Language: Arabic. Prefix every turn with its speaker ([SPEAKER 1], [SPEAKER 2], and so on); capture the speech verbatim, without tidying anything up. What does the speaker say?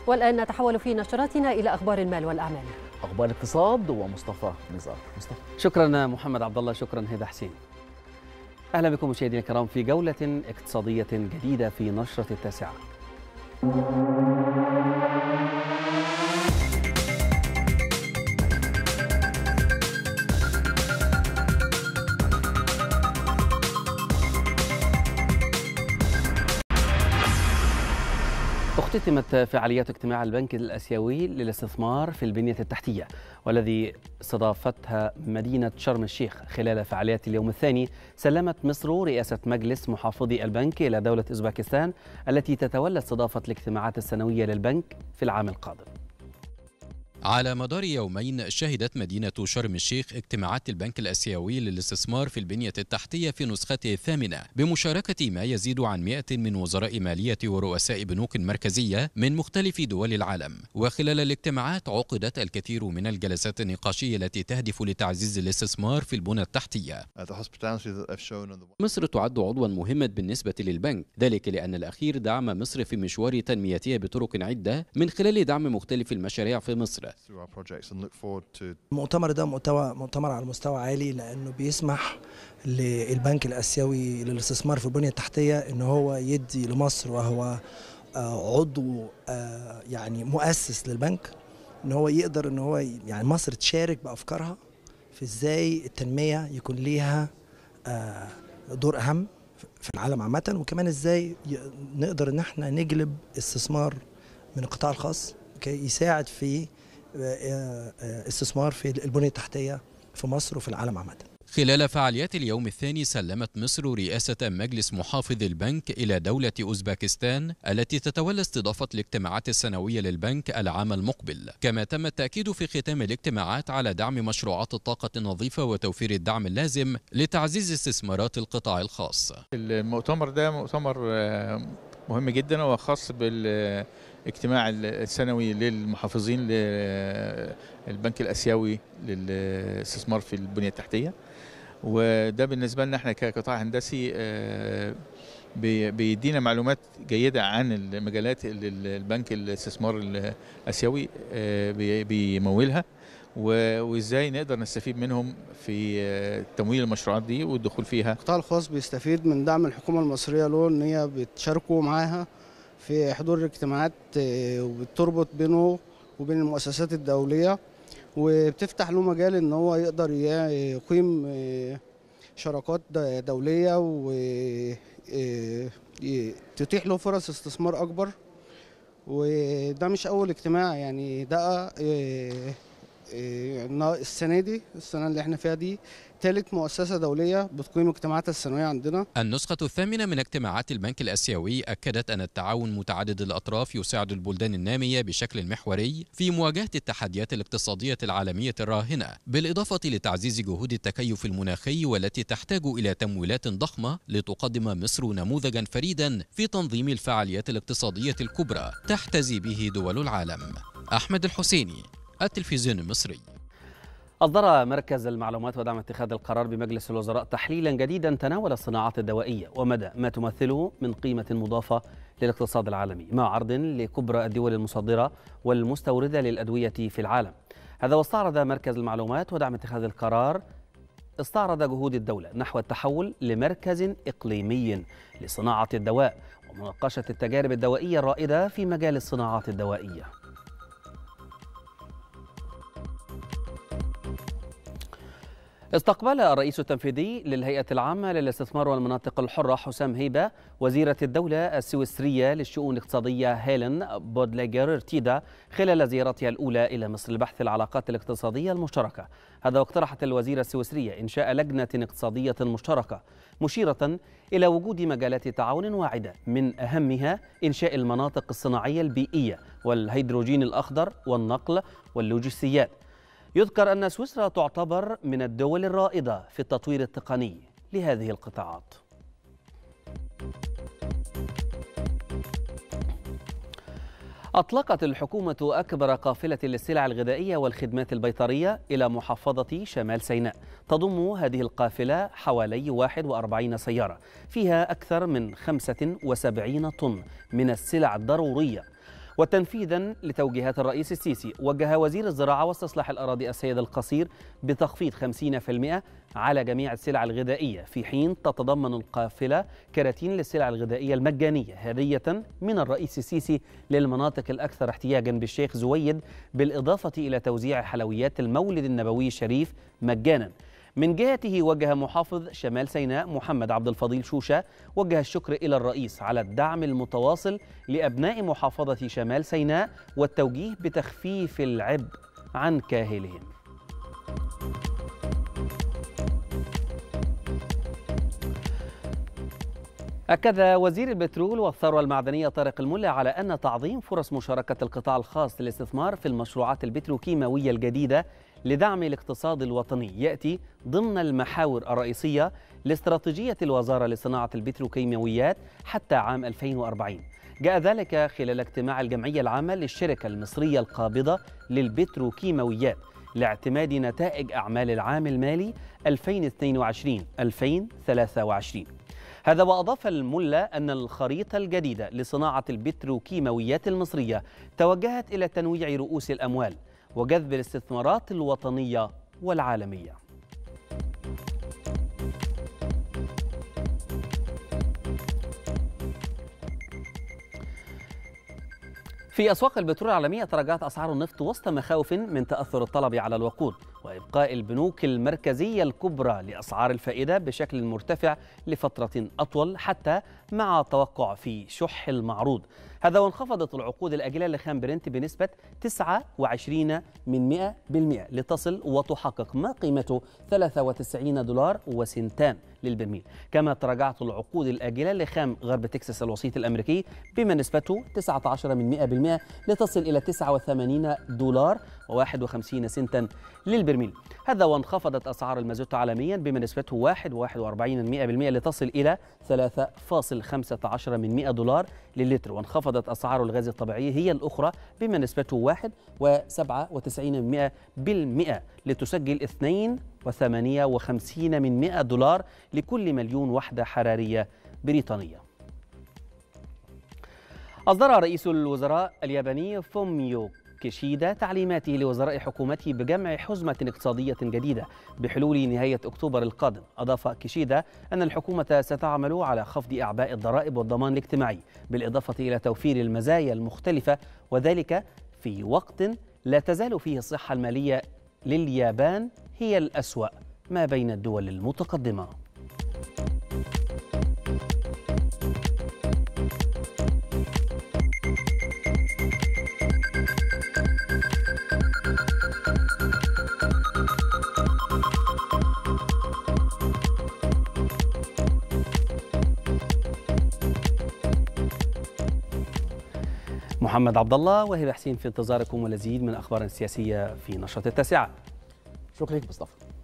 [SPEAKER 1] والآن نتحول في نشراتنا إلى أخبار المال والأعمال.
[SPEAKER 2] أخبار الاقتصاد ومصطفى نزار. مصطفى.
[SPEAKER 3] شكرا محمد عبد الله، شكرا هدى حسين. أهلا بكم مشاهدينا الكرام في جولة اقتصادية جديدة في نشرة التاسعة. اختتمت فعاليات اجتماع البنك الآسيوي للاستثمار في البنية التحتية، والذي استضافتها مدينة شرم الشيخ. خلال فعاليات اليوم الثاني سلمت مصر رئاسة مجلس محافظي البنك إلى دولة أوزبكستان، التي تتولى استضافة الاجتماعات السنوية للبنك في العام القادم.
[SPEAKER 4] على مدار يومين شهدت مدينة شرم الشيخ اجتماعات البنك الآسيوي للاستثمار في البنية التحتية في نسخته الثامنة بمشاركة ما يزيد عن مئة من وزراء مالية ورؤساء بنوك مركزية من مختلف دول العالم. وخلال الاجتماعات عقدت الكثير من الجلسات النقاشية التي تهدف لتعزيز الاستثمار في البنى التحتية. مصر تعد عضوا مهما بالنسبة للبنك، ذلك لأن الأخير دعم مصر في مشوار تنميتها بطرق عدة من خلال دعم مختلف المشاريع في مصر.
[SPEAKER 5] المؤتمر ده مؤتمر على مستوى عالي، لأنه بيسمح للبنك الآسيوي للاستثمار في البنية التحتية إن هو يدي لمصر، وهو عضو يعني مؤسس للبنك، إن هو يقدر إن هو يعني مصر تشارك بأفكارها في إزاي التنمية يكون ليها دور أهم في العالم عامة، وكمان إزاي نقدر إن احنا نجلب استثمار من القطاع الخاص كي يساعد في استثمار في البنية التحتية في مصر وفي العالم عامة.
[SPEAKER 4] خلال فعاليات اليوم الثاني سلمت مصر رئاسة مجلس محافظ البنك إلى دولة أوزبكستان، التي تتولى استضافة الاجتماعات السنوية للبنك العام المقبل. كما تم التأكيد في ختام الاجتماعات على دعم مشروعات الطاقة النظيفة وتوفير الدعم اللازم لتعزيز استثمارات القطاع الخاص.
[SPEAKER 6] المؤتمر ده مؤتمر مهم جدا، وخاص بال اجتماع السنوي للمحافظين للبنك الآسيوي للاستثمار في البنية التحتية. وده بالنسبة لنا احنا كقطاع هندسي بيدينا معلومات جيدة عن المجالات اللي البنك الاستثمار الآسيوي بيمولها، وازاي نقدر نستفيد منهم في تمويل المشروعات دي والدخول فيها.
[SPEAKER 7] القطاع الخاص بيستفيد من دعم الحكومة المصرية له، ان هي بتشاركوا معاها في حضور الاجتماعات، وبتربط بينه وبين المؤسسات الدولية، وبتفتح له مجال ان هو يقدر يقيم شراكات دولية وتتيح له فرص استثمار اكبر. وده مش اول اجتماع، يعني ده السنة دي السنة اللي احنا فيها دي ثالث مؤسسة دولية بتقيم اجتماعاتها السنوية عندنا.
[SPEAKER 4] النسخة الثامنة من اجتماعات البنك الآسيوي أكدت أن التعاون متعدد الأطراف يساعد البلدان النامية بشكل محوري في مواجهة التحديات الاقتصادية العالمية الراهنة، بالإضافة لتعزيز جهود التكيف المناخي والتي تحتاج إلى تمويلات ضخمة لتقدم مصر نموذجا فريدا في تنظيم الفعاليات الاقتصادية الكبرى تحتذي به دول العالم. أحمد الحسيني، التلفزيون المصري.
[SPEAKER 3] أصدر مركز المعلومات ودعم اتخاذ القرار بمجلس الوزراء تحليلا جديدا تناول الصناعات الدوائية ومدى ما تمثله من قيمة مضافة للاقتصاد العالمي، مع عرض لكبرى الدول المصدرة والمستوردة للأدوية في العالم. هذا واستعرض مركز المعلومات ودعم اتخاذ القرار استعرض جهود الدولة نحو التحول لمركز إقليمي لصناعة الدواء ومناقشة التجارب الدوائية الرائدة في مجال الصناعات الدوائية. استقبل الرئيس التنفيذي للهيئة العامة للاستثمار والمناطق الحرة حسام هيبة وزيرة الدولة السويسرية للشؤون الاقتصادية هيلين بودليجر تيدا خلال زيارتها الأولى إلى مصر لبحث العلاقات الاقتصادية المشتركة. هذا واقترحت الوزيرة السويسرية إنشاء لجنة اقتصادية مشتركة، مشيرة إلى وجود مجالات تعاون واعدة، من أهمها إنشاء المناطق الصناعية البيئية والهيدروجين الأخضر والنقل واللوجستيات. يذكر أن سويسرا تعتبر من الدول الرائدة في التطوير التقني لهذه القطاعات. أطلقت الحكومة أكبر قافلة للسلع الغذائية والخدمات البيطرية إلى محافظة شمال سيناء. تضم هذه القافلة حوالي واحد وأربعين سيارة فيها أكثر من خمسة وسبعين طن من السلع الضرورية، وتنفيذا لتوجيهات الرئيس السيسي، وجه وزير الزراعة واستصلاح الأراضي السيد القصير بتخفيض خمسين بالمئة على جميع السلع الغذائية، في حين تتضمن القافلة كراتين للسلع الغذائية المجانية هدية من الرئيس السيسي للمناطق الأكثر احتياجا بالشيخ زويد، بالإضافة إلى توزيع حلويات المولد النبوي الشريف مجانا. من جهته وجه محافظ شمال سيناء محمد عبد الفضيل شوشة وجه الشكر إلى الرئيس على الدعم المتواصل لأبناء محافظة شمال سيناء والتوجيه بتخفيف العبء عن كاهلهم. أكد وزير البترول والثروة المعدنية طارق الملا على أن تعظيم فرص مشاركة القطاع الخاص للاستثمار في المشروعات البتروكيماوية الجديدة لدعم الاقتصاد الوطني يأتي ضمن المحاور الرئيسية لاستراتيجية الوزارة لصناعة البتروكيماويات حتى عام ألفين وأربعين. جاء ذلك خلال اجتماع الجمعية العامة للشركة المصرية القابضة للبتروكيماويات لاعتماد نتائج أعمال العام المالي ألفين واثنين وعشرين ألفين وثلاثة وعشرين. هذا وأضاف الملا أن الخريطة الجديدة لصناعة البتروكيماويات المصرية توجهت إلى تنويع رؤوس الأموال وجذب الاستثمارات الوطنية والعالمية. في أسواق البترول العالمية تراجعت أسعار النفط وسط مخاوف من تأثر الطلب على الوقود وإبقاء البنوك المركزية الكبرى لأسعار الفائدة بشكل مرتفع لفترة أطول حتى مع توقع في شح المعروض. هذا وانخفضت العقود الآجلة لخام برنت بنسبة تسعة وعشرين من مئة بالمئة لتصل وتحقق ما قيمته ثلاثة وتسعين دولار وسنتان للبرميل. كما تراجعت العقود الآجلة لخام غرب تكساس الوسيط الأمريكي بما نسبته تسعة عشر من مئة بالمئة لتصل إلى تسعة وثمانين دولار وواحد وخمسين سنتا للبرميل. هذا وانخفضت أسعار المازوت عالميا بما نسبته واحد وواحد وأربعين من مئة بالمئة لتصل إلى ثلاثة فاصل خمسة عشر من مئة دولار للتر. وانخفضت أسعار الغاز الطبيعي هي الأخرى بما نسبته واحد وسبعة وتسعين من مئة بالمئة لتسجل اثنين وثمانية وخمسين من مئة دولار لكل مليون وحدة حرارية بريطانية. أصدر رئيس الوزراء الياباني فوميو كيشيدا تعليماته لوزراء حكومته بجمع حزمة اقتصادية جديدة بحلول نهاية أكتوبر القادم. أضاف كيشيدا أن الحكومة ستعمل على خفض أعباء الضرائب والضمان الاجتماعي بالإضافة إلى توفير المزايا المختلفة، وذلك في وقت لا تزال فيه الصحة المالية لليابان هي الأسوأ ما بين الدول المتقدمة. محمد عبد الله وهبة حسين في انتظاركم، والمزيد من أخبار سياسية في نشرة التاسعة.
[SPEAKER 2] شكرا لك مصطفى.